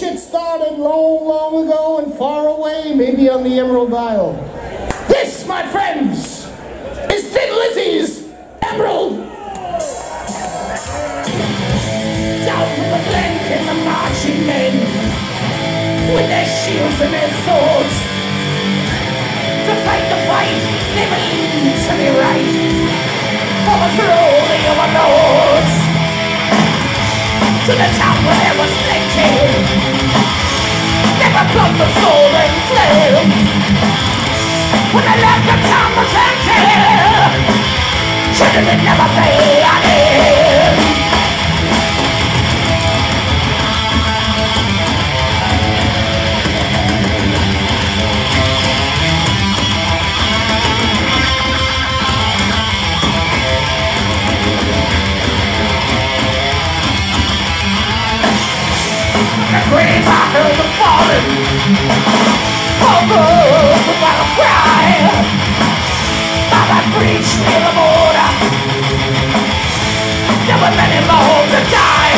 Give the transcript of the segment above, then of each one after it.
shit started long, long ago and far away, maybe on the Emerald Isle. This, my friends, is Thin Lizzy's Emerald. Down from the glen came the marching men, with their shields and their swords, to fight the fight they believed to be right, overthrow the overlords. To the town where there was plenty, never plucked the sword and fled. When they left, the town was empty, children that never faded. Graves I heard the falling, over the battle cry. By that breach near the border, there were many more to die.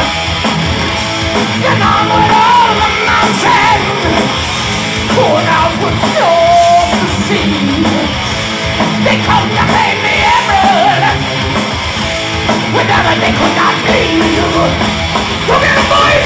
And onward over the mountain, poured outward souls to see. They come to pay me emerald, whenever they could not leave. Go get 'em, boys!